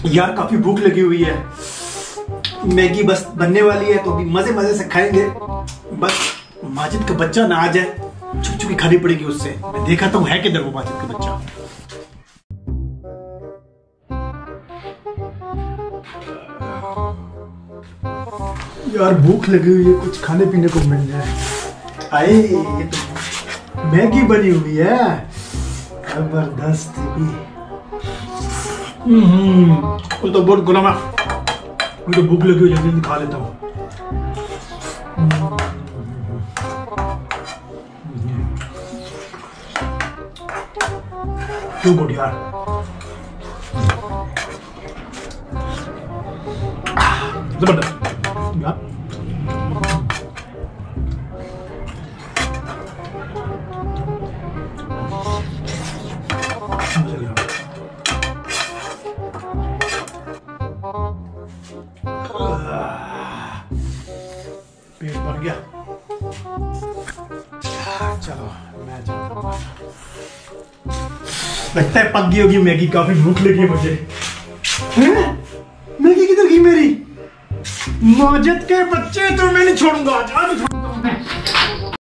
यार काफी भूख लगी हुई है, मैगी बस बनने वाली है तो अभी मजे मजे से खाएंगे। बस माजिद का बच्चा ना आ जाए, छुप छुपी खानी पड़ेगी उससे। मैं देखा तो है किधर वो माजिद का बच्चा। यार भूख लगी हुई है, कुछ खाने पीने को मिल जाए। आए ये तो मैगी बनी हुई है, जबरदस्त। वो तो बहुत गुलाम है, मुझे भूख लगी हुई, जल्दी खा लेता हूँ। टू गुड यार। जबरदस्त यार। पेट भर गया। चलो मैं जाता हूँ। लगता है पक गई होगी मैगी, काफी भूख लगी है मुझे। मैगी किधर गई मेरी? माजिद के बच्चे तो मैं नहीं छोड़ूंगा, आज नहीं छोड़ूंगा मैं।